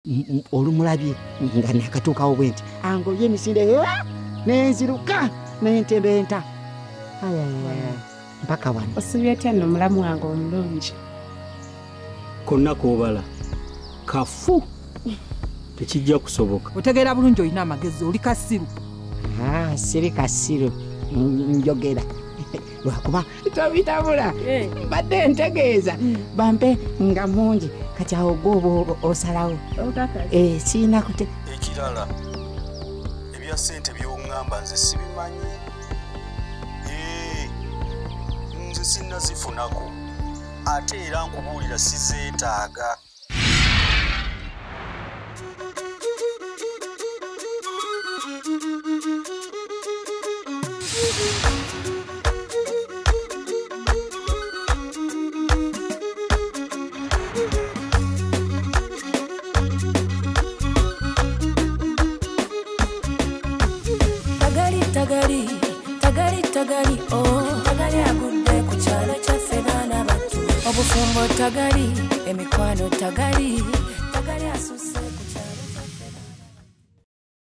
olumulabye nga nakatuukawo bwe nti ango yemisinde nenziruka nentebenta mpaka wano. Osibye otya nno mulamu wange omulungi? Konna koobala kafu tekijja kusoboka. Otegeera bulungi olina amagezi, oli kasiru. Siri kasiru njogera lwakuba tobitabula badde ntegeeza bampe nga mungi kati awo gwoba osalawo siina kute. Ekirala ebya ssente by'oŋŋamba nze sibimanyi, nze sinnazifunako ate era nkubuulira sizeetaaga. Tagali agudde ku kyalo kyaffe baana battu. Obufumbo tagali, emikwano tagali, tagali asusse.